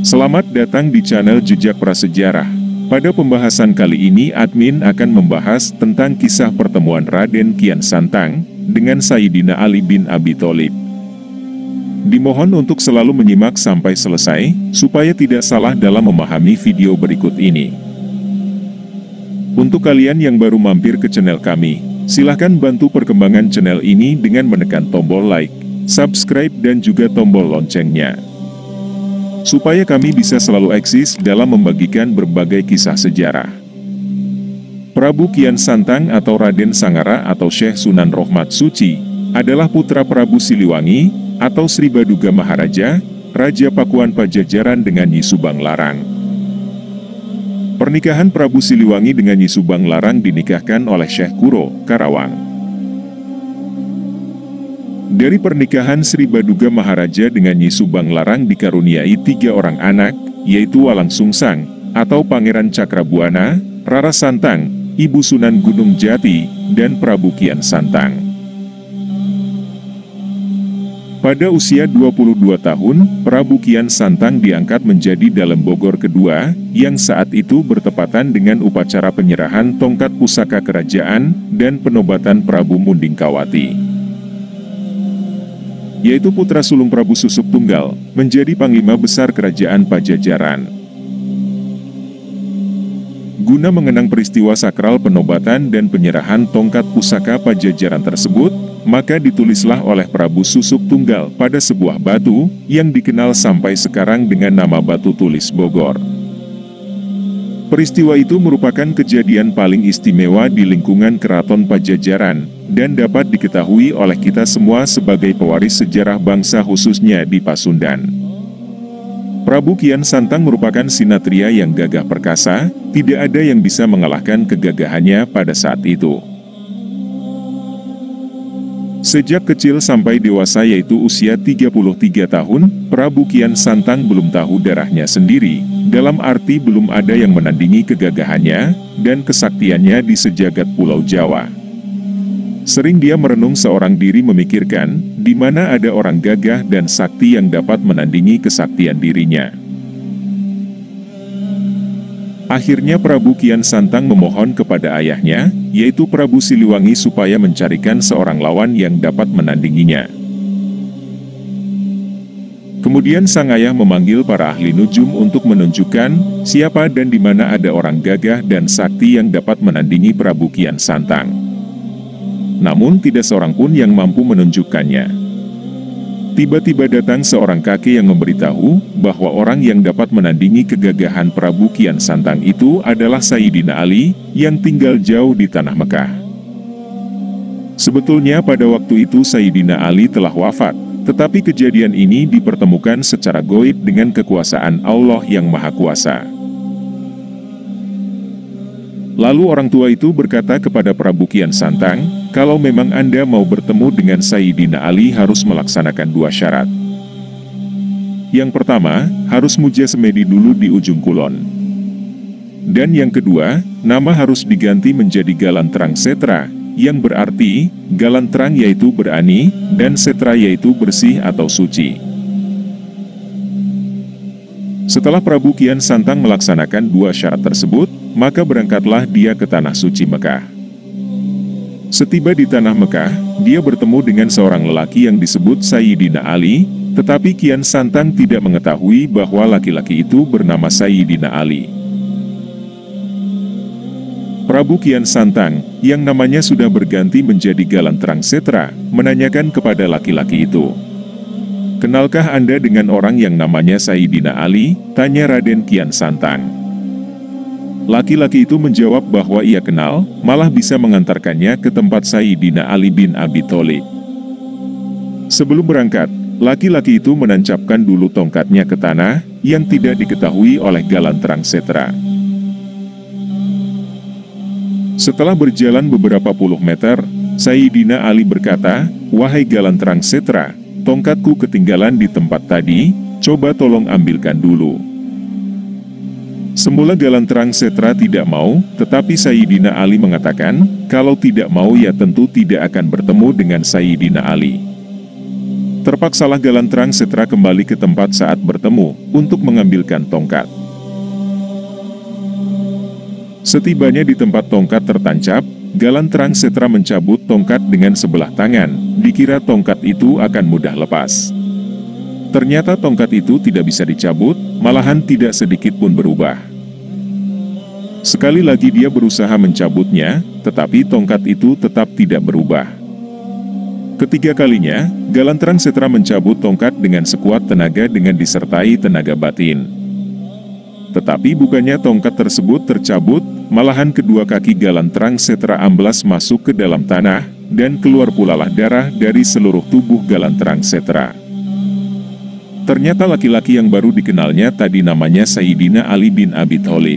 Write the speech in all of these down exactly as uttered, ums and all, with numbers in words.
Selamat datang di channel Jejak Prasejarah. Pada pembahasan kali ini admin akan membahas tentang kisah pertemuan Raden Kian Santang dengan Sayyidina Ali bin Abi Tholib. Dimohon untuk selalu menyimak sampai selesai, supaya tidak salah dalam memahami video berikut ini. Untuk kalian yang baru mampir ke channel kami, silahkan bantu perkembangan channel ini dengan menekan tombol like, subscribe dan juga tombol loncengnya, supaya kami bisa selalu eksis dalam membagikan berbagai kisah sejarah. Prabu Kian Santang atau Raden Sangara atau Syekh Sunan Rohmat Suci adalah putra Prabu Siliwangi atau Sri Baduga Maharaja, Raja Pakuan Pajajaran dengan Nyi Subang Larang. Pernikahan Prabu Siliwangi dengan Nyi Subang Larang dinikahkan oleh Syekh Kuro, Karawang. Dari pernikahan Sri Baduga Maharaja dengan Nyi Subang Larang dikaruniai tiga orang anak, yaitu Walang Sungsang, atau Pangeran Cakrabuana, Rara Santang, Ibu Sunan Gunung Jati, dan Prabu Kian Santang. Pada usia dua puluh dua tahun, Prabu Kian Santang diangkat menjadi Dalem Bogor kedua, yang saat itu bertepatan dengan upacara penyerahan tongkat pusaka kerajaan dan penobatan Prabu Mundingkawati, yaitu putra sulung Prabu Susuk Tunggal, menjadi Panglima Besar Kerajaan Pajajaran. Guna mengenang peristiwa sakral penobatan dan penyerahan tongkat pusaka Pajajaran tersebut, maka ditulislah oleh Prabu Susuk Tunggal pada sebuah batu, yang dikenal sampai sekarang dengan nama Batu Tulis Bogor. Peristiwa itu merupakan kejadian paling istimewa di lingkungan Keraton Pajajaran, dan dapat diketahui oleh kita semua sebagai pewaris sejarah bangsa khususnya di Pasundan. Prabu Kian Santang merupakan sinatria yang gagah perkasa, tidak ada yang bisa mengalahkan kegagahannya pada saat itu. Sejak kecil sampai dewasa yaitu usia tiga puluh tiga tahun, Prabu Kian Santang belum tahu darahnya sendiri, dalam arti belum ada yang menandingi kegagahannya dan kesaktiannya di sejagat Pulau Jawa. Sering dia merenung seorang diri memikirkan, di mana ada orang gagah dan sakti yang dapat menandingi kesaktian dirinya. Akhirnya Prabu Kian Santang memohon kepada ayahnya, yaitu Prabu Siliwangi supaya mencarikan seorang lawan yang dapat menandinginya. Kemudian sang ayah memanggil para ahli nujum untuk menunjukkan siapa dan di mana ada orang gagah dan sakti yang dapat menandingi Prabu Kian Santang. Namun tidak seorang pun yang mampu menunjukkannya. Tiba-tiba datang seorang kakek yang memberitahu bahwa orang yang dapat menandingi kegagahan Prabu Kian Santang itu adalah Sayyidina Ali, yang tinggal jauh di tanah Mekah. Sebetulnya pada waktu itu Sayyidina Ali telah wafat, tetapi kejadian ini dipertemukan secara goib dengan kekuasaan Allah yang Maha Kuasa. Lalu orang tua itu berkata kepada Prabu Kian Santang, kalau memang Anda mau bertemu dengan Sayyidina Ali harus melaksanakan dua syarat. Yang pertama, harus muja semedi dulu di ujung kulon. Dan yang kedua, nama harus diganti menjadi Galanterang Setra, yang berarti, Galanterang yaitu berani, dan Setra yaitu bersih atau suci. Setelah Prabu Kian Santang melaksanakan dua syarat tersebut, maka berangkatlah dia ke Tanah Suci Mekah. Setiba di Tanah Mekah, dia bertemu dengan seorang lelaki yang disebut Sayyidina Ali, tetapi Kian Santang tidak mengetahui bahwa laki-laki itu bernama Sayyidina Ali. Prabu Kian Santang, yang namanya sudah berganti menjadi Galanterang Setra, menanyakan kepada laki-laki itu, "Kenalkah Anda dengan orang yang namanya Sayyidina Ali?" tanya Raden Kian Santang. Laki-laki itu menjawab bahwa ia kenal, malah bisa mengantarkannya ke tempat Sayyidina Ali bin Abi Tholib. Sebelum berangkat, laki-laki itu menancapkan dulu tongkatnya ke tanah, yang tidak diketahui oleh Galanterang Setra. Setelah berjalan beberapa puluh meter, Sayyidina Ali berkata, "Wahai Galanterang Setra, tongkatku ketinggalan di tempat tadi, coba tolong ambilkan dulu." Semula Galanterang Setra tidak mau, tetapi Sayyidina Ali mengatakan, kalau tidak mau ya tentu tidak akan bertemu dengan Sayyidina Ali. Terpaksalah Galan Terang Setra kembali ke tempat saat bertemu, untuk mengambilkan tongkat. Setibanya di tempat tongkat tertancap, Galan Terang Setra mencabut tongkat dengan sebelah tangan, dikira tongkat itu akan mudah lepas. Ternyata tongkat itu tidak bisa dicabut, malahan tidak sedikit pun berubah. Sekali lagi dia berusaha mencabutnya, tetapi tongkat itu tetap tidak berubah. Ketiga kalinya, Galan Terang Setra mencabut tongkat dengan sekuat tenaga dengan disertai tenaga batin. Tetapi bukannya tongkat tersebut tercabut, malahan kedua kaki Galan Terang Setra amblas masuk ke dalam tanah, dan keluar pulalah darah dari seluruh tubuh Galan Terang Setra. Ternyata laki-laki yang baru dikenalnya tadi namanya Sayyidina Ali bin Abi Thalib.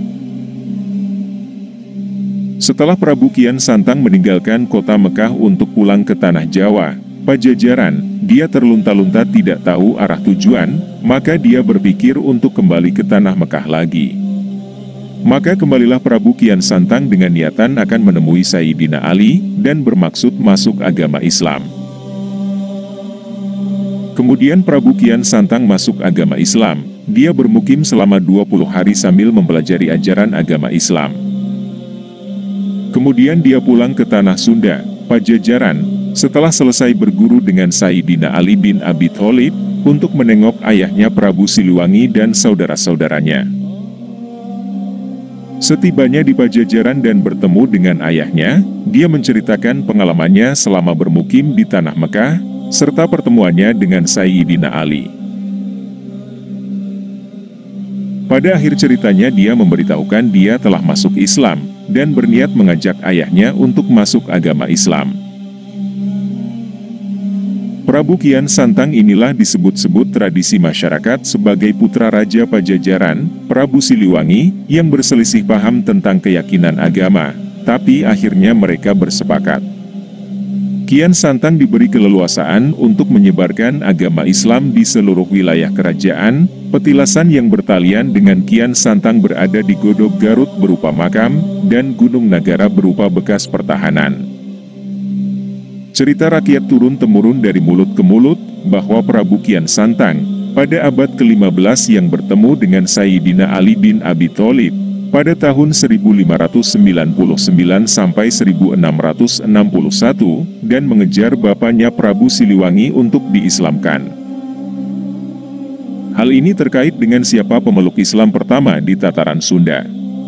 Setelah Prabu Kian Santang meninggalkan kota Mekah untuk pulang ke tanah Jawa, Pajajaran, dia terlunta-lunta tidak tahu arah tujuan, maka dia berpikir untuk kembali ke tanah Mekah lagi. Maka kembalilah Prabu Kian Santang dengan niatan akan menemui Sayyidina Ali, dan bermaksud masuk agama Islam. Kemudian Prabu Kian Santang masuk agama Islam, dia bermukim selama dua puluh hari sambil mempelajari ajaran agama Islam. Kemudian dia pulang ke tanah Sunda, Pajajaran, setelah selesai berguru dengan Sayyidina Ali bin Abi Thalib, untuk menengok ayahnya Prabu Siliwangi dan saudara-saudaranya. Setibanya di Pajajaran dan bertemu dengan ayahnya, dia menceritakan pengalamannya selama bermukim di tanah Mekah, serta pertemuannya dengan Sayyidina Ali. Pada akhir ceritanya dia memberitahukan dia telah masuk Islam, dan berniat mengajak ayahnya untuk masuk agama Islam. Prabu Kian Santang inilah disebut-sebut tradisi masyarakat sebagai putra Raja Pajajaran, Prabu Siliwangi, yang berselisih paham tentang keyakinan agama, tapi akhirnya mereka bersepakat. Kian Santang diberi keleluasaan untuk menyebarkan agama Islam di seluruh wilayah kerajaan. Petilasan yang bertalian dengan Kian Santang berada di Godog Garut berupa makam, dan Gunung Nagara berupa bekas pertahanan. Cerita rakyat turun-temurun dari mulut ke mulut, bahwa Prabu Kian Santang, pada abad kelima belas yang bertemu dengan Sayyidina Ali bin Abi Thalib, pada tahun seribu lima ratus sembilan puluh sembilan sampai seribu enam ratus enam puluh satu, dan mengejar bapaknya Prabu Siliwangi untuk diislamkan. Hal ini terkait dengan siapa pemeluk Islam pertama di tataran Sunda,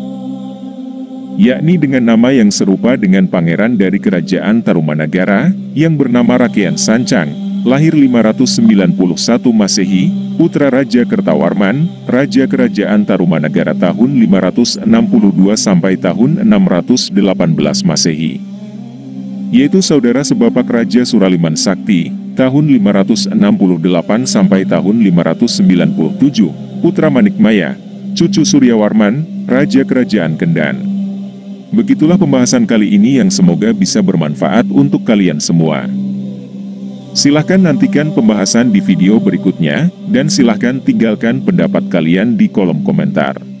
yakni dengan nama yang serupa dengan pangeran dari kerajaan Tarumanagara, yang bernama Rakean Sancang, lahir lima ratus sembilan puluh satu Masehi, putra Raja Kertawarman, Raja Kerajaan Tarumanagara tahun lima ratus enam puluh dua sampai tahun enam ratus delapan belas Masehi, yaitu saudara sebapak Raja Suraliman Sakti, tahun lima ratus enam puluh delapan sampai tahun lima ratus sembilan puluh tujuh, putra Manikmaya, cucu Suryawarman, Raja Kerajaan Kendan. Begitulah pembahasan kali ini yang semoga bisa bermanfaat untuk kalian semua. Silahkan nantikan pembahasan di video berikutnya, dan silahkan tinggalkan pendapat kalian di kolom komentar.